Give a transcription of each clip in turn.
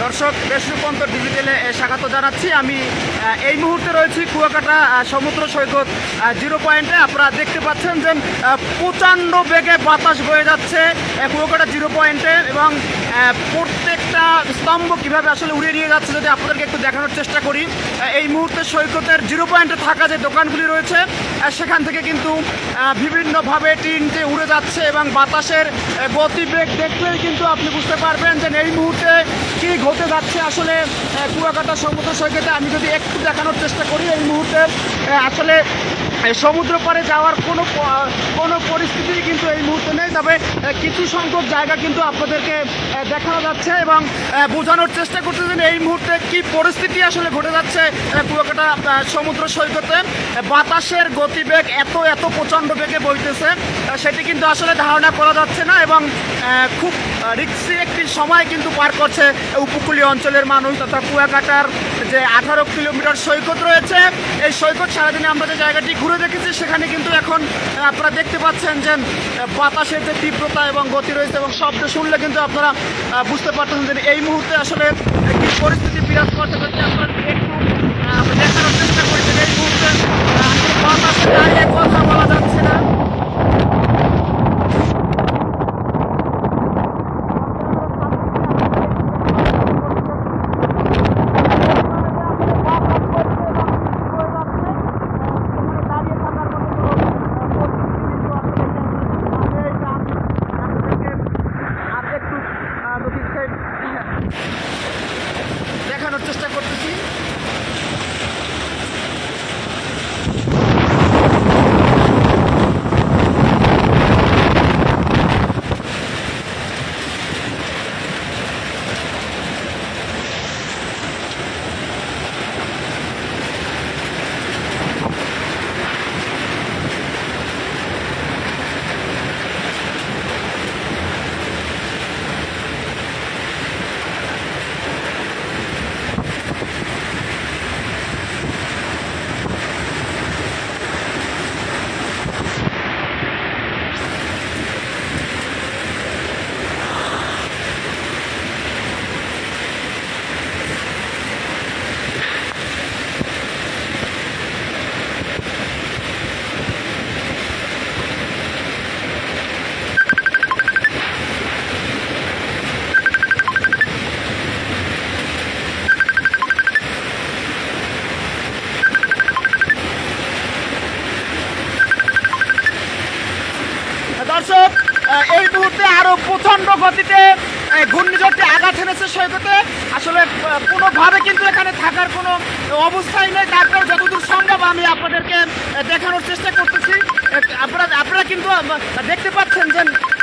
দর্শক, দেশ রূপান্তর ডিজিটালে স্বাগত জানাচ্ছি। আমি এই মুহূর্তে রয়েছি কুয়াকাটা সমুদ্র সৈকত জিরো পয়েন্টে। আপনারা দেখতে পাচ্ছেন যে প্রচণ্ড বেগে বাতাস বয়ে যাচ্ছে কুয়াকাটা জিরো পয়েন্টে এবং প্রত্যেকটা স্তম্ভ কীভাবে আসলে উড়িয়ে নিয়ে যাচ্ছে যদি আপনাদেরকে একটু দেখানোর চেষ্টা করি। এই মুহূর্তে সৈকতের জিরো পয়েন্টে থাকা যে দোকানগুলি রয়েছে সেখান থেকে কিন্তু বিভিন্নভাবে টিনটে উড়ে যাচ্ছে এবং বাতাসের গতিবেগ দেখলেই কিন্তু আপনি বুঝতে পারবেন যে এই মুহূর্তে কী ঘটে যাচ্ছে আসলে কুয়াকাটা সমুদ্র সৈকতে। আমি যদি একটু দেখানোর চেষ্টা করি, এই মুহূর্তে আসলে সমুদ্র পাড়ে যাওয়ার কোনো পরিস্থিতি কিন্তু এই মুহূর্তে নেই, তবে কিছু সংখ্যক জায়গা কিন্তু আপনাদেরকে দেখানো যাচ্ছে এবং বোঝানোর চেষ্টা করতেছেন এই মুহূর্তে কি পরিস্থিতি আসলে ঘটে যাচ্ছে কুয়াকাটা সমুদ্র সৈকতে। বাতাসের গতিবেগ এত প্রচণ্ড বেগে বইতেছে সেটি কিন্তু আসলে ধারণা করা যাচ্ছে না এবং খুব রিক্সি একটি সময় কিন্তু পার করছে উপকূলীয় অঞ্চলের মানুষ তথা কুয়াকাটার যে 18 কিলোমিটার সৈকত রয়েছে। এই সৈকত সারাদিনে আমরা যে জায়গাটি ঘুরে দেখেছি সেখানে কিন্তু এখন আপনারা দেখতে পাচ্ছেন যে বাতাসের যে তীব্রতা এবং গতি রয়েছে এবং শব্দ শুনলে কিন্তু আপনারা বুঝতে পারতেছেন যে এই মুহূর্তে আসলে কি পরিস্থিতি বিরাজ করতে পারছে। আপনারা একটু দেখানোর চেষ্টা করছেন এই মুহূর্তে বাতাসে দাঁড়িয়ে কথা বলা যাচ্ছে না। দেখানোর চেষ্টা করতেছি। দর্শক, এই মুহূর্তে আরো প্রচন্ড গতিতে ঘূর্ণিঝড়টি আঘাত এনেছে সৈকতে। আসলে কোনোভাবে কিন্তু এখানে থাকার কোনো অবস্থাই নেই, তারপর যতদূর সম্ভব আমি আপনাদেরকে দেখানোর চেষ্টা করতেছি। আপনারা কিন্তু দেখতে পাচ্ছেন যে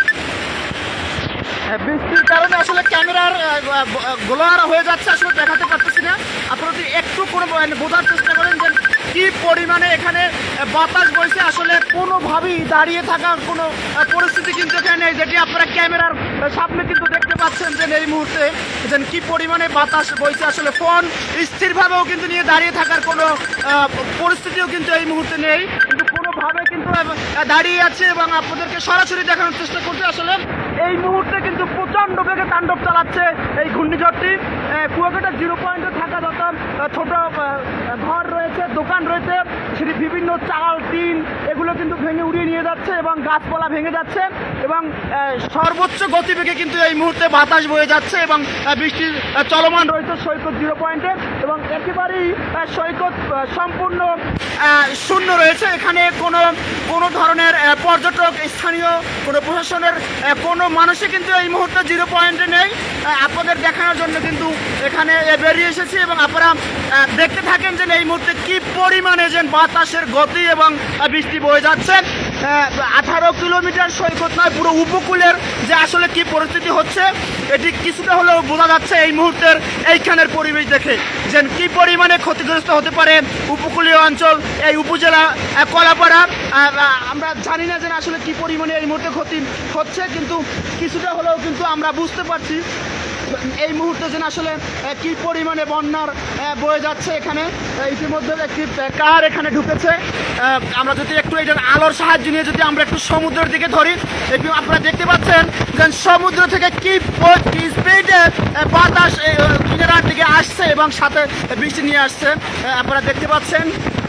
বৃষ্টির কারণে আসলে ক্যামেরার গোলাহারা হয়ে যাচ্ছে, আসলে দেখাতে পারতেছি না। আপনারা যদি একটু কোনো বোঝার চেষ্টা করেন যে কি পরিমাণে এখানে বাতাস বইছে, আসলে কোনোভাবেই দাঁড়িয়ে থাকার কোনো পরিস্থিতি কিন্তু এখানে নেই, যেটি আপনারা ক্যামেরার সামনে কিন্তু দেখতে পাচ্ছেন যে এই মুহূর্তে যে কি পরিমাণে বাতাস বইছে। আসলে ফোন স্থিরভাবেও কিন্তু নিয়ে দাঁড়িয়ে থাকার কোনো পরিস্থিতিও কিন্তু এই মুহূর্তে নেই, কিন্তু কোনোভাবে কিন্তু দাঁড়িয়ে আছে এবং আপনাদেরকে সরাসরি দেখানোর চেষ্টা করছে। আসলে এই মুহূর্তে কিন্তু প্রচণ্ড বেগে তাণ্ডব চালাচ্ছে এই ঘূর্ণিঝড়টি। কুয়াকাটা জিরো পয়েন্টে থাকা যত ছোট ঘর রয়েছে, দোকান রয়েছে, সেটি বিভিন্ন চাল টিন এগুলো কিন্তু ভেঙে উড়িয়ে নিয়ে যাচ্ছে এবং গাছপালা ভেঙে যাচ্ছে এবং সর্বোচ্চ গতিবেগে কিন্তু এই মুহূর্তে বাতাস বয়ে যাচ্ছে এবং বৃষ্টি চলমান রয়েছে সৈকত জিরো পয়েন্টে এবং একেবারেই সৈকত সম্পূর্ণ শূন্য রয়েছে। এখানে কোনো ধরনের পর্যটক, স্থানীয় কোনো প্রশাসনের কোনো মানুষই কিন্তু এই মুহূর্তে জিরো পয়েন্টে নেই। আপনাদের দেখানোর জন্য কিন্তু এখানে বেরিয়ে এসেছি এবং আপনারা দেখতে থাকেন যে এই মুহূর্তে কি পরিমাণে যে বাতাসের গতি এবং বৃষ্টি বয়ে যাচ্ছে। 18 কিলোমিটার সৈকত নয়, পুরো উপকূলের যে আসলে কি পরিস্থিতি হচ্ছে এটি কিছুটা হলেও বোঝা যাচ্ছে এই মুহূর্তের এইখানের পরিবেশ দেখে যে কি পরিমাণে ক্ষতিগ্রস্ত হতে পারে উপকূলীয় অঞ্চল, এই উপজেলা কলাপাড়া। আমরা জানি না যে আসলে কি পরিমাণে এই মুহূর্তে ক্ষতি হচ্ছে, কিন্তু কিছুটা হলেও কিন্তু আমরা বুঝতে পারছি এই মুহূর্তে যেন আসলে কি পরিমাণে বন্যার বয়ে যাচ্ছে এখানে। ইতিমধ্যে একটি কার এখানে ঢুকেছে। আমরা যদি একটু এটার আলোর সাহায্য নিয়ে যদি আমরা একটু সমুদ্রের দিকে ধরি, একটু আপনারা দেখতে পাচ্ছেন যে সমুদ্র থেকে কি স্পিডে বাতাস কিনারার দিকে আসছে এবং সাথে বৃষ্টি নিয়ে আসছে, আপনারা দেখতে পাচ্ছেন।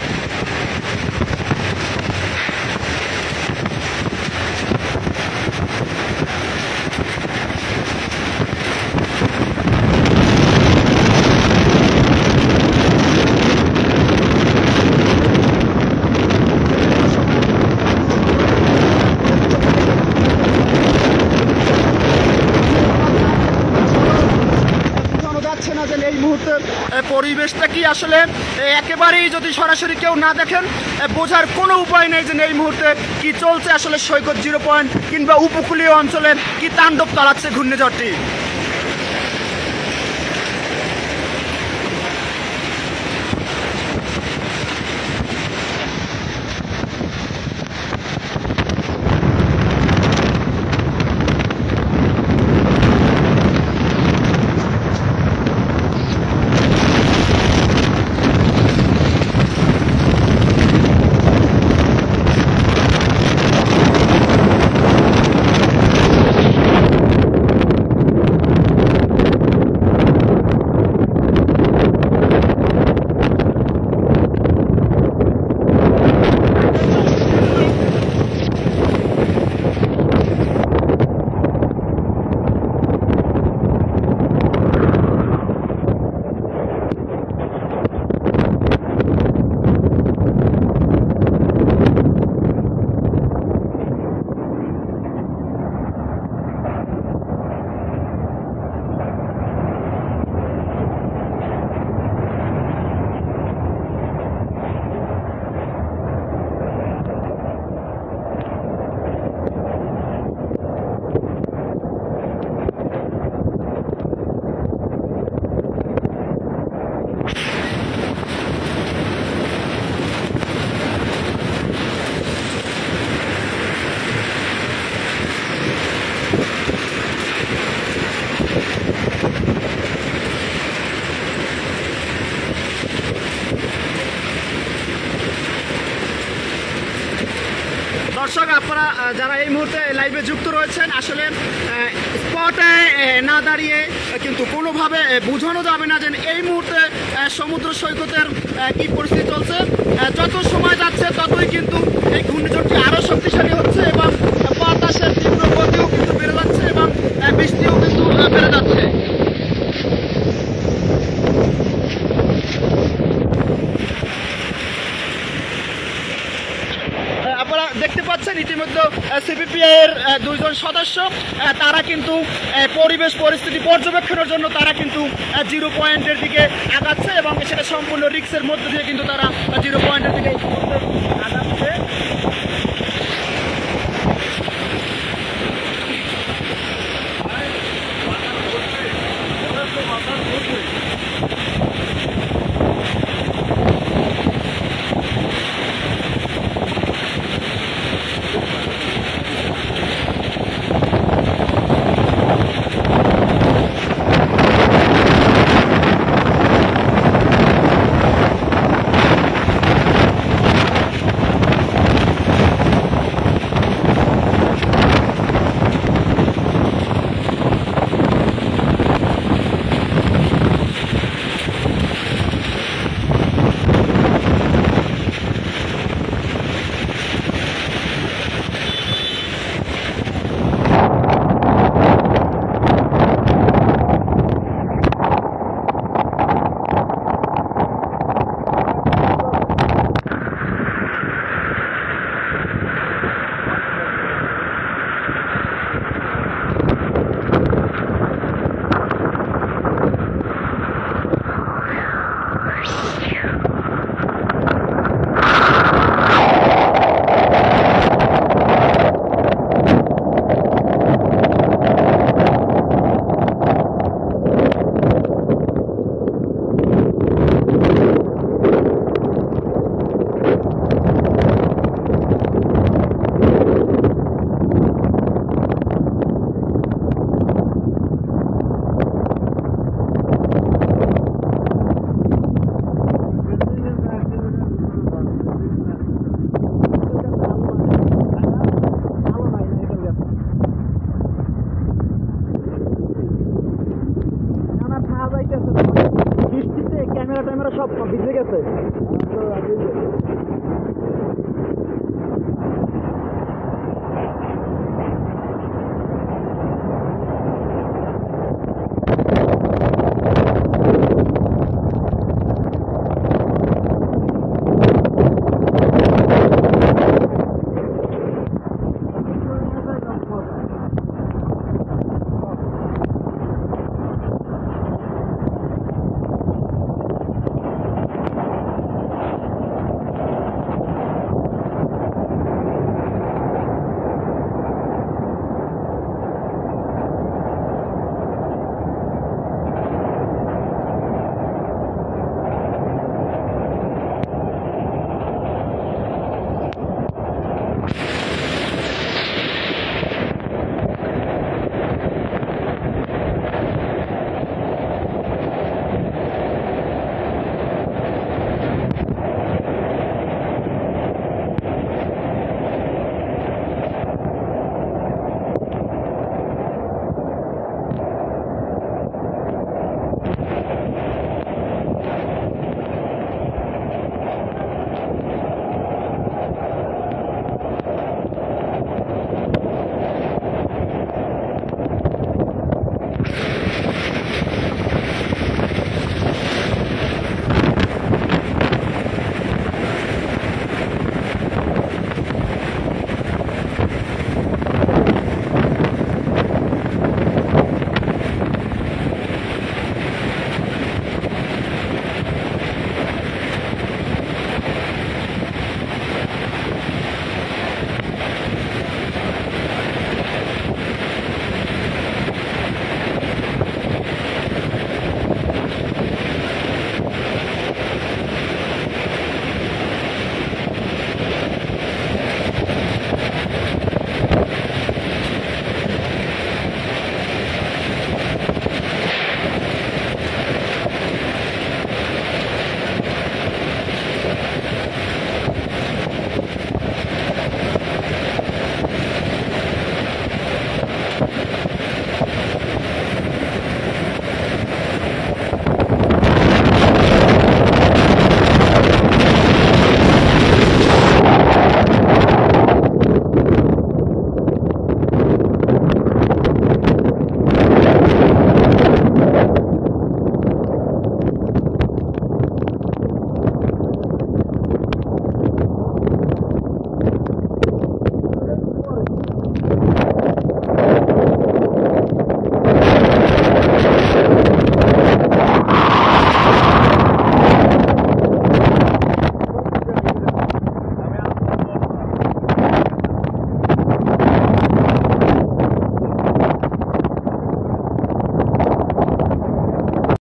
এই মুহূর্তের পরিবেশটা কি আসলে একেবারেই যদি সরাসরি কেউ না দেখেন বোঝার কোনো উপায় নেই যে এই মুহূর্তে কি চলছে আসলে সৈকত 0 পয়েন্ট কিংবা উপকূলীয় অঞ্চলে কি তাণ্ডব চালাচ্ছে ঘূর্ণিঝড়টি। দর্শক, আপনারা যারা এই মুহূর্তে লাইভে যুক্ত রয়েছেন আসলে স্পটে না দাঁড়িয়ে কিন্তু কোনোভাবে বোঝানো যাবে না যে এই মুহূর্তে সমুদ্র সৈকতের কি পরিস্থিতি চলছে। যত সময় যাচ্ছে ততই কিন্তু এই ঘূর্ণিঝড়টি আরও শক্তিশালী হচ্ছে এবং বাতাসের তীব্র গতিও কিন্তু বেড়ে যাচ্ছে এবং বৃষ্টিও কিন্তু বেড়ে যাচ্ছে। আপনারা দেখতে পাচ্ছেন ইতিমধ্যে সিপিপিআই এর 2 জন সদস্য তারা কিন্তু পরিবেশ পরিস্থিতি পর্যবেক্ষণের জন্য তারা কিন্তু 0 পয়েন্টের দিকে আগাচ্ছে এবং সেটা সম্পূর্ণ রিস্কের মধ্যে দিয়ে কিন্তু তারা 0 পয়েন্টের দিকে আগাচ্ছে। ক্যামেরা ট্যামেরা সব ভিজে গেছে।